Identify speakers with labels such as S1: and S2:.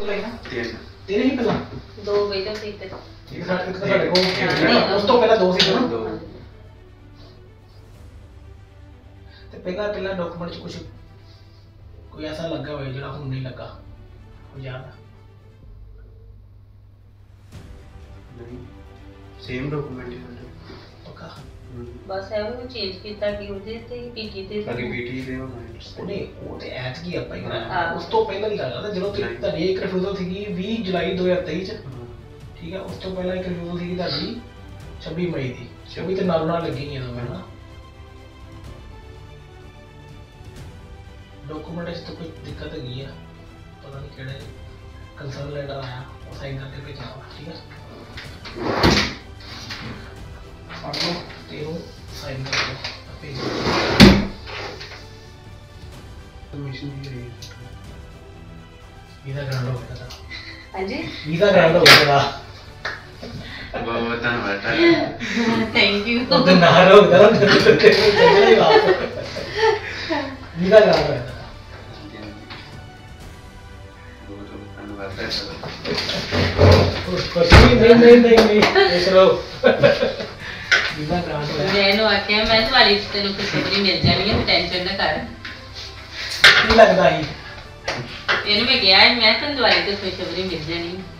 S1: ਲਾਈ ਨਾ
S2: ਤਿੰਨ
S1: ਤੇਰੇ ਹੀ ਪਹਿਲਾਂ
S3: ਦੋ ਪਹਿਲਾਂ ਸੀ ਤੇ
S1: ਇੱਕ ਸਾਡੇ ਕੋਲ ਉਸ ਤੋਂ ਪਹਿਲਾਂ ਦੋ ਸੀ ਨਾ
S2: ਦੋ
S1: ਤੇ ਪਹਿਲਾਂ ਡਾਕੂਮੈਂਟ ਚ ਕੁਝ ਕੋਈ ਐਸਾ ਲੱਗਾ ਹੋਵੇ ਜਿਹੜਾ ਹੁਣ ਨਹੀਂ ਲੱਗਾ ਕੋਈ ਯਾਦ
S2: ਨਹੀਂ ਸੇਮ ਡਾਕੂਮੈਂਟ ਹੈ
S1: ਪੱਕਾ
S3: ਬਸ ਇਹ ਉਹ ਚੇਂਜ ਕੀਤਾ ਕਿ ਉਹਦੇ ਤੇ ਪੀਟੀ ਤੇ
S2: ਅਗੇ ਪੀਟੀ ਦੇ ਹੋਣਾ
S1: ਉਹਨੇ ਉਹ ਤੇ ਐਤ ਕੀ ਆਪਾਂ ਹੀ ਕਰਾਇਆ
S3: ਹਾਂ।
S1: ਉਸ ਤੋਂ ਪਹਿਲਾਂ ਦੀ ਗੱਲ ਆ ਜਦੋਂ ਤੁਹਾਡੀ ਇੱਕ ਰਿਫਿਊਜ਼ਲ ਸੀਗੀ 20 ਜੁਲਾਈ 2023 ਚ ਠੀਕ ਹੈ ਉਸ ਤੋਂ ਪਹਿਲਾਂ ਇੱਕ ਰਿਫਿਊਜ਼ਲ ਸੀਗੀ ਤੁਹਾਡੀ 26 ਮਈ ਦੀ 26 ਤੇ ਨਾਲ ਲੱਗੀ ਨਹੀਂ ਉਦੋਂ ਨਾ ਡਾਕੂਮੈਂਟ ਇਸ ਤੋਂ ਕੋਈ ਦਿੱਕਤ ਹੈਗੀ ਆ ਪਤਾ ਨਹੀਂ ਕਿਹੜੇ ਕੰਸਰਨ ਲੈਟਰ ਆਇਆ ਉਹ ਸਾਈਨ ਕਰਕੇ ਭੇਜਣਾ ਵਾ, ਠੀਕ ਹੈ ਫੜ ਲਓ ਤੇ ਉਹ ਸਾਈਨ ਕਰ ਦਿਓ ਭੇਜ ਦਿਓ
S2: ਕਮਿਸ਼ਨ ਦੀ ਰਹੀ
S1: ਵੀਜ਼ਾ ਗ੍ਰਾਂਟ ਹੋ ਗਿਆ
S3: ਹਾਂਜੀ
S1: ਵੀਜ਼ਾ ਗ੍ਰਾਂਟ ਹੋ ਗਿਆ
S2: ਬਹੁਤ ਧੰਨਵਾਦ
S3: ਥੈਂਕ ਯੂ
S1: ਉਹਦੇ ਨਾਲ ਹੋ ਗਿਆ ਵੀਜ਼ਾ ਗ੍ਰਾਂਟ ਹੋ ਗਿਆ ਕੁਛ ਨਹੀਂ ਚਲੋ ਵੀਜ਼ਾ ਗ੍ਰਾਂਟ ਹੋ ਗਿਆ
S3: ਮੈਨੂੰ ਆਖਿਆ ਮੈਂ ਤੁਹਾਡੀ ਤੈਨੂੰ ਖੁਸ਼ਖਬਰੀ ਮਿਲ ਜਾਣੀ ਹੈ ਟੈਨਸ਼ਨ ਨਾ ਕਰ
S1: ਕੀ ਲੱਗਦਾ ਸੀ
S3: ਇਹਨੂੰ ਮੈਂ ਕਿਹਾ ਮੈਂ ਤੈਨੂੰ ਦਵਾਈ ਤੋਂ ਖੁਸ਼ਖਬਰੀ ਮਿਲ ਜਾਣੀ